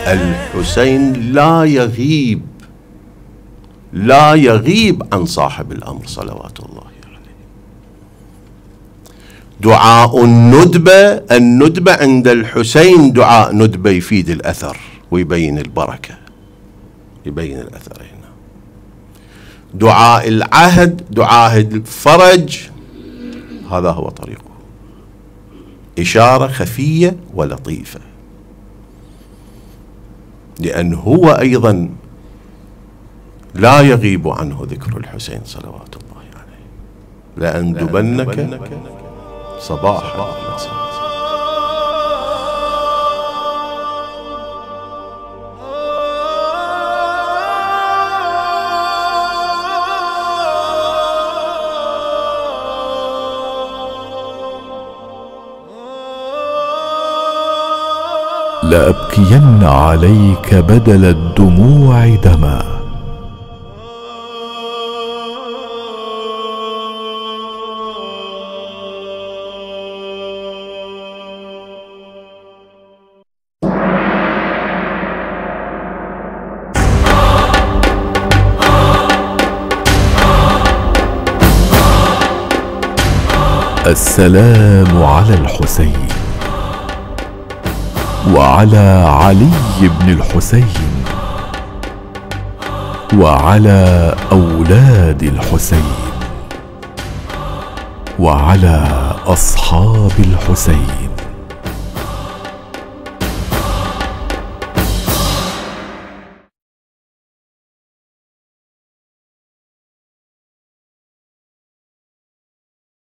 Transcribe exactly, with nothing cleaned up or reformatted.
الحسين لا يغيب لا يغيب عن صاحب الأمر صلوات الله عليه. دعاء الندبة، الندبة عند الحسين دعاء ندبة يفيد الأثر ويبين البركة، يبين الأثر هنا. دعاء العهد، دعاء الفرج، هذا هو طريقه، إشارة خفية ولطيفة، لأن هو أيضا لا يغيب عنه ذكر الحسين صلوات الله عليه. لأندبنك صباحا ومساء. لأبكين عليك بدل الدموع دما. السلام على الحسين وعلى علي بن الحسين وعلى أولاد الحسين وعلى أصحاب الحسين.